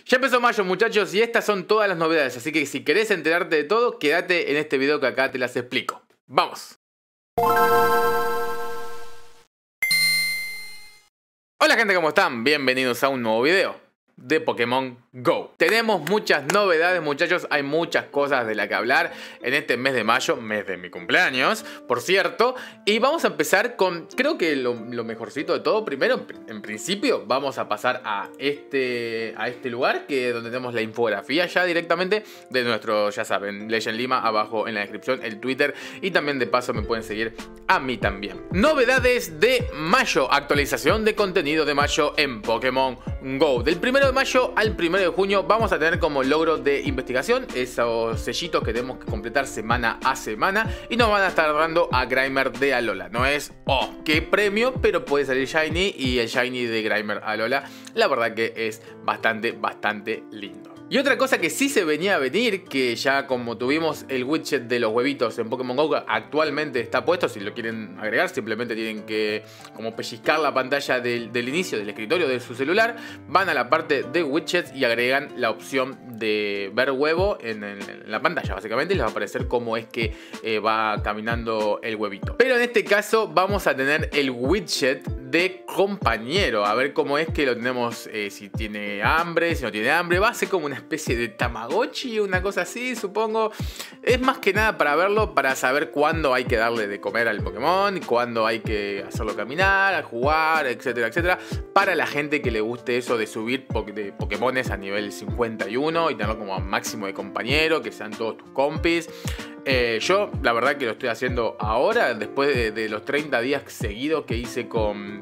Ya empezó mayo, muchachos, y estas son todas las novedades, así que si querés enterarte de todo, quédate en este video que acá te las explico. ¡Vamos! Hola gente, ¿cómo están? Bienvenidos a un nuevo video de Pokémon GO. Tenemos muchas novedades, muchachos, hay muchas cosas de las que hablar en este mes de mayo, mes de mi cumpleaños, por cierto. Y vamos a empezar con, creo que lo mejorcito de todo. Primero, en principio, vamos a pasar a este lugar, que donde tenemos la infografía ya directamente de nuestro, ya saben, Legend Lima, abajo en la descripción, el Twitter, y también de paso me pueden seguir a mí también. Novedades de mayo, actualización de contenido de mayo en Pokémon GO. Del 1 de mayo al 1 de junio vamos a tener como logro de investigación esos sellitos que tenemos que completar semana a semana y nos van a estar dando a Grimer de Alola. No es, oh, qué premio, pero puede salir Shiny, y el Shiny de Grimer Alola la verdad que es bastante lindo. Y otra cosa que sí se venía a venir, que ya como tuvimos el widget de los huevitos en Pokémon GO, actualmente está puesto. Si lo quieren agregar, simplemente tienen que como pellizcar la pantalla del inicio del escritorio de su celular, van a la parte de widgets y agregan la opción de ver huevo en la pantalla, básicamente, y les va a aparecer cómo es que va caminando el huevito. Pero en este caso vamos a tener el widget de compañero, a ver cómo es que lo tenemos, si tiene hambre, si no tiene hambre. Va a ser como una especie de Tamagotchi, una cosa así, supongo. Es más que nada para verlo, para saber cuándo hay que darle de comer al Pokémon, cuándo hay que hacerlo caminar, a jugar, etcétera, etcétera. Para la gente que le guste eso de subir de Pokémones a nivel 51 y tenerlo como máximo de compañero, que sean todos tus compis. Yo la verdad que lo estoy haciendo ahora, después de los 30 días seguidos que hice con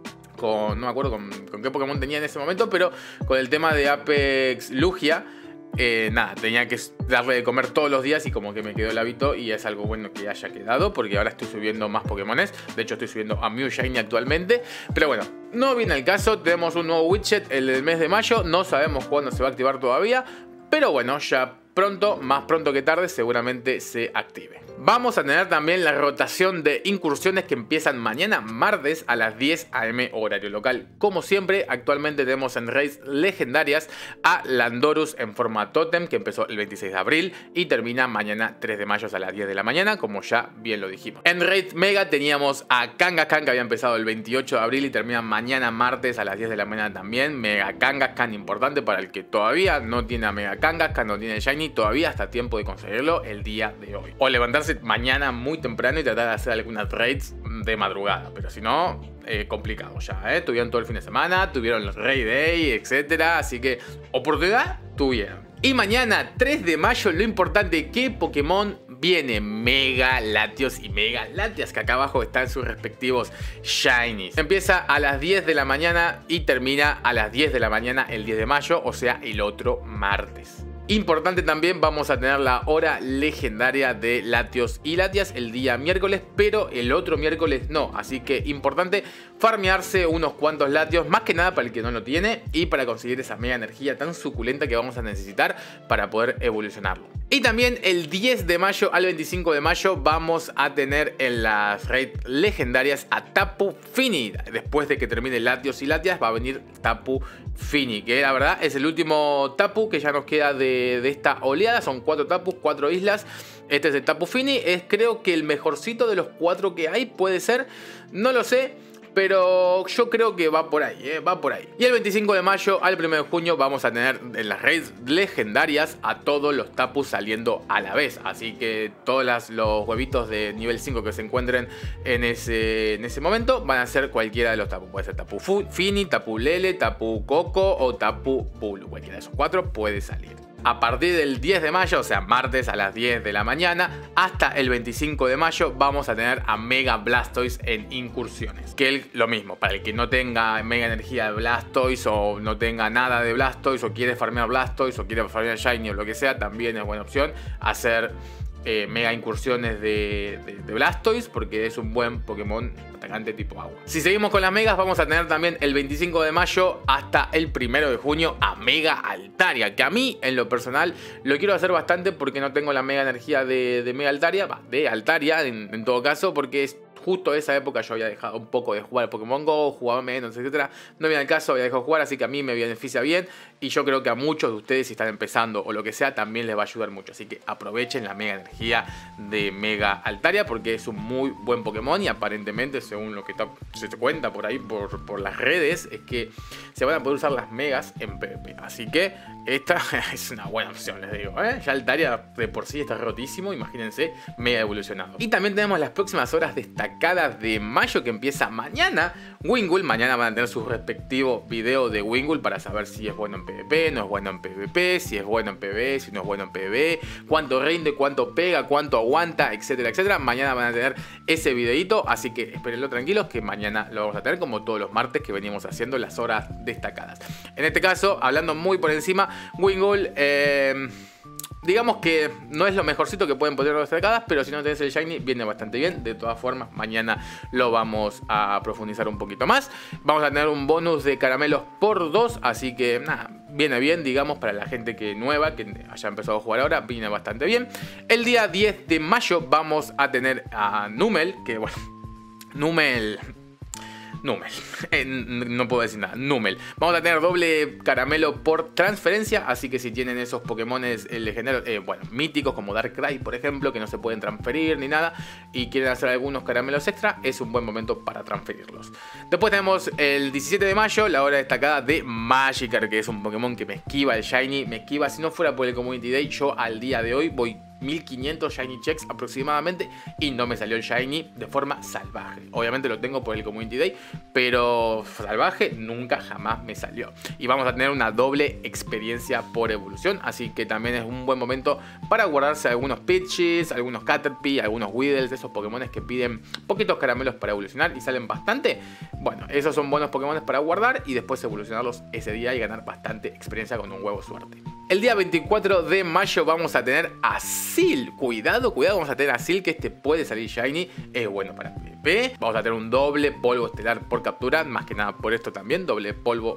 no me acuerdo con qué Pokémon tenía en ese momento, pero con el tema de Apex Lugia, nada, tenía que darle de comer todos los días y como que me quedó el hábito, y es algo bueno que haya quedado porque ahora estoy subiendo más Pokémones. De hecho estoy subiendo a Mew Shiny actualmente, pero bueno, no viene el caso. Tenemos un nuevo widget el del mes de mayo, no sabemos cuándo se va a activar todavía, pero bueno, ya pronto, más pronto que tarde, seguramente se active. Vamos a tener también la rotación de incursiones que empiezan mañana martes a las 10 AM horario local. Como siempre, actualmente tenemos en raids legendarias a Landorus en forma Totem, que empezó el 26 de abril y termina mañana 3 de mayo a las 10 de la mañana, como ya bien lo dijimos. En raid Mega teníamos a Kangaskhan, que había empezado el 28 de abril y termina mañana martes a las 10 de la mañana también. Mega Kangaskhan, importante para el que todavía no tiene a Mega Kangaskhan, no tiene el Shiny, todavía está a tiempo de conseguirlo el día de hoy. O levantarse mañana muy temprano y tratar de hacer algunas raids de madrugada, pero si no, complicado ya, tuvieron todo el fin de semana, tuvieron el Raid Day, etcétera, así que oportunidad tuvieron. Y mañana 3 de mayo lo importante, que Pokémon viene Mega Latios y Mega Latias, que acá abajo están sus respectivos Shinies. Empieza a las 10 de la mañana y termina a las 10 de la mañana el 10 de mayo, o sea el otro martes. Importante también, vamos a tener la hora legendaria de Latios y Latias el día miércoles, pero el otro miércoles no. Así que importante farmearse unos cuantos Latios, más que nada para el que no lo tiene y para conseguir esa mega energía tan suculenta que vamos a necesitar para poder evolucionarlo. Y también el 10 de mayo al 25 de mayo vamos a tener en las raids legendarias a Tapu Fini. Después de que termine Latios y Latias va a venir Tapu Fini, que la verdad es el último Tapu que ya nos queda de esta oleada. Son 4 Tapus, 4 islas. Este es el Tapu Fini, es creo que el mejorcito de los 4 que hay, puede ser, no lo sé, pero yo creo que va por ahí, va por ahí. Y el 25 de mayo al 1 de junio vamos a tener en las raids legendarias a todos los Tapus saliendo a la vez. Así que todos los huevitos de nivel 5 que se encuentren en ese momento van a ser cualquiera de los Tapus. Puede ser Tapu Fini, Tapu Lele, Tapu Koko o Tapu Bulu. Cualquiera de esos 4 puede salir. A partir del 10 de mayo, o sea martes a las 10 de la mañana, hasta el 25 de mayo vamos a tener a Mega Blastoise en incursiones. Que lo mismo, para el que no tenga mega energía de Blastoise o no tenga nada de Blastoise, o quiere farmear Blastoise o quiere farmear Shiny o lo que sea, también es buena opción hacer mega incursiones de Blastoise, porque es un buen Pokémon atacante tipo agua. Si seguimos con las megas, vamos a tener también el 25 de mayo hasta el 1 de junio a Mega Altaria, que a mí en lo personal lo quiero hacer bastante porque no tengo la mega energía de Mega Altaria, de Altaria en todo caso, porque justo esa época yo había dejado un poco de jugar Pokémon GO, jugaba menos, etcétera. No viene al caso, había dejado de jugar, así que a mí me beneficia bien. Y yo creo que a muchos de ustedes, si están empezando o lo que sea, también les va a ayudar mucho. Así que aprovechen la Mega Energía de Mega Altaria, porque es un muy buen Pokémon. Y aparentemente, según lo que se cuenta por ahí, por las redes, es que se van a poder usar las Megas en PvP. Así que esta es una buena opción, les digo, ¿eh? Ya Altaria de por sí está rotísimo, imagínense, Mega evolucionado. Y también tenemos las próximas horas destacadas de mayo, que empieza mañana. Wingull, mañana van a tener su respectivo video de Wingull para saber si es bueno en PvP, no es bueno en PvP, si es bueno en PvE, si no es bueno en PvE, cuánto rinde, cuánto pega, cuánto aguanta, etcétera, etcétera. Mañana van a tener ese videito, así que espérenlo tranquilos, que mañana lo vamos a tener como todos los martes que venimos haciendo las horas destacadas. En este caso, hablando muy por encima, Wingull, digamos que no es lo mejorcito que pueden poner las destacadas, pero si no tenés el Shiny viene bastante bien. De todas formas, mañana lo vamos a profundizar un poquito más. Vamos a tener un bonus de caramelos por 2, así que nada, viene bien, digamos, para la gente que nueva, que haya empezado a jugar ahora, viene bastante bien. El día 10 de mayo vamos a tener a Numel, que bueno, Numel, no puedo decir nada, Numel. Vamos a tener doble caramelo por transferencia, así que si tienen esos Pokémones legendarios, bueno, míticos como Darkrai, por ejemplo, que no se pueden transferir ni nada, y quieren hacer algunos caramelos extra, es un buen momento para transferirlos. Después tenemos el 17 de mayo, la hora destacada de Magikarp, que es un Pokémon que me esquiva el Shiny, me esquiva, si no fuera por el Community Day, yo al día de hoy voy 1500 Shiny Checks aproximadamente y no me salió el Shiny de forma salvaje. Obviamente lo tengo por el Community Day, pero salvaje nunca jamás me salió. Y vamos a tener una doble experiencia por evolución, así que también es un buen momento para guardarse algunos Pidgeys, algunos Caterpie, algunos Weedles, esos Pokémones que piden poquitos caramelos para evolucionar y salen bastante. Bueno, esos son buenos Pokémones para guardar y después evolucionarlos ese día y ganar bastante experiencia con un huevo suerte. El día 24 de mayo vamos a tener a Seel. Cuidado, vamos a tener a Seel, que este puede salir Shiny. Es bueno para PvP. Vamos a tener un doble polvo estelar por captura. Más que nada por esto también. Doble polvo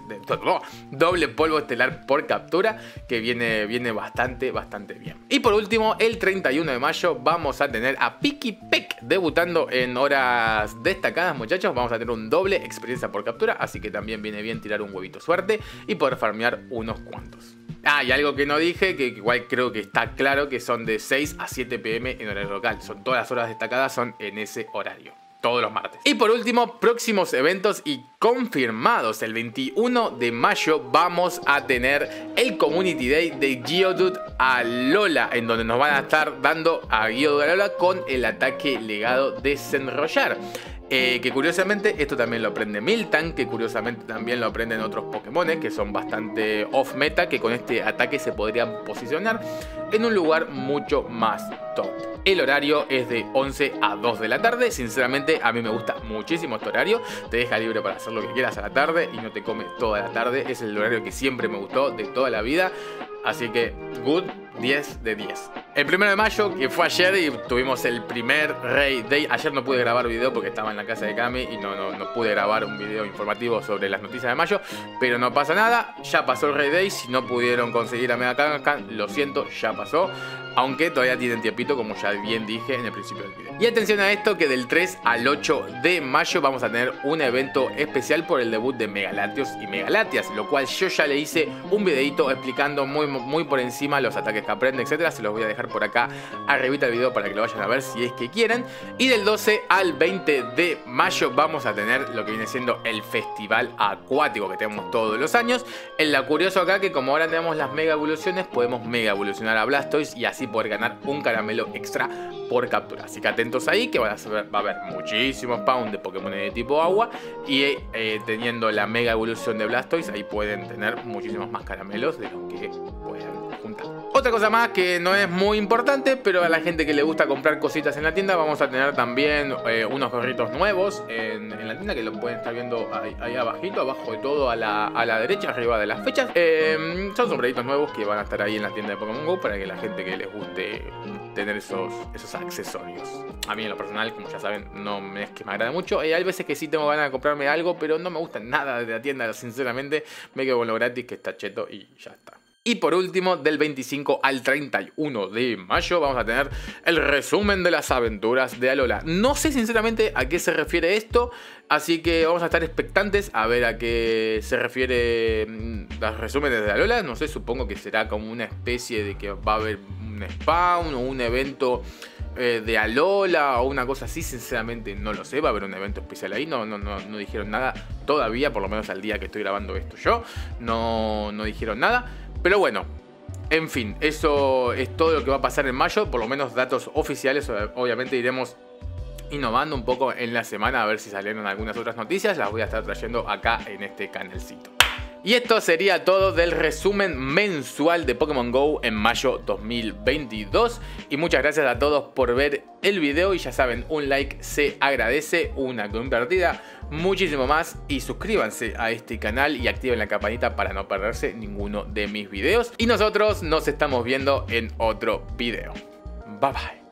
estelar por captura. Que viene bastante bien. Y por último, el 31 de mayo vamos a tener a Pikipek debutando en horas destacadas, muchachos. Vamos a tener un doble experiencia por captura. Así que también viene bien tirar un huevito suerte y poder farmear unos cuantos. Ah, y algo que no dije, que igual creo que está claro, que son de 6 a 7 pm en horario local. Son todas las horas destacadas, son en ese horario. Todos los martes. Y por último, próximos eventos y confirmados. El 21 de mayo vamos a tener el Community Day de Geodude Alola, en donde nos van a estar dando a Geodude Alola con el ataque legado Desenrollar. Que curiosamente esto también lo aprende Miltank, que curiosamente también lo aprenden otros Pokémones que son bastante off meta, que con este ataque se podrían posicionar en un lugar mucho más top. El horario es de 11 a 2 de la tarde. Sinceramente a mí me gusta muchísimo este horario. Te deja libre para hacer lo que quieras a la tarde y no te come toda la tarde. Es el horario que siempre me gustó de toda la vida. Así que good, 10 de 10. El 1 de mayo, que fue ayer, y tuvimos el primer Raid Day. Ayer no pude grabar video porque estaba en la casa de Cami y no pude grabar un video informativo sobre las noticias de mayo. Pero no pasa nada, ya pasó el Raid Day. Si no pudieron conseguir a Mega Kangaskhan, lo siento, ya pasó. Aunque todavía tienen tiempito, como ya bien dije en el principio del video. Y atención a esto, que del 3 al 8 de mayo vamos a tener un evento especial por el debut de Megalatios y Megalatias, lo cual yo ya le hice un videito explicando muy por encima los ataques que aprende, etcétera. Se los voy a dejar por acá arribita del video para que lo vayan a ver si es que quieren. Y del 12 al 20 de mayo vamos a tener lo que viene siendo el festival acuático que tenemos todos los años. En la curioso acá, que como ahora tenemos las mega evoluciones, podemos mega evolucionar a Blastoise y así poder ganar un caramelo extra por captura. Así que atentos ahí, que va a haber muchísimos pounds de Pokémon de tipo agua. Y teniendo la mega evolución de Blastoise, ahí pueden tener muchísimos más caramelos de los que puedan juntar. Otra cosa más que no es muy importante, pero a la gente que le gusta comprar cositas en la tienda, vamos a tener también unos gorritos nuevos en la tienda, que lo pueden estar viendo ahí abajito, abajo de todo a la derecha, arriba de las fechas. Son sombreritos nuevos que van a estar ahí en la tienda de Pokémon GO para que la gente que les guste tener esos accesorios. A mí en lo personal, como ya saben, no es que me agrada mucho. Hay veces que sí tengo ganas de comprarme algo, pero no me gusta nada de la tienda, sinceramente. Me quedo con lo gratis, que está cheto y ya está. Y por último, del 25 al 31 de mayo vamos a tener el resumen de las aventuras de Alola. No sé sinceramente a qué se refiere esto, así que vamos a estar expectantes a ver a qué se refiere los resúmenes de Alola. No sé, supongo que será como una especie de que va a haber un spawn o un evento de Alola o una cosa así. Sinceramente no lo sé, va a haber un evento especial ahí. No dijeron nada todavía, por lo menos al día que estoy grabando esto yo. No dijeron nada. Pero bueno, en fin, eso es todo lo que va a pasar en mayo. Por lo menos datos oficiales. Obviamente iremos innovando un poco en la semana a ver si salieron algunas otras noticias. Las voy a estar trayendo acá en este canalcito. Y esto sería todo del resumen mensual de Pokémon GO en mayo 2022. Y muchas gracias a todos por ver el video. Y ya saben, un like se agradece, una compartida muchísimo más. Y suscríbanse a este canal y activen la campanita para no perderse ninguno de mis videos. Y nosotros nos estamos viendo en otro video. Bye bye.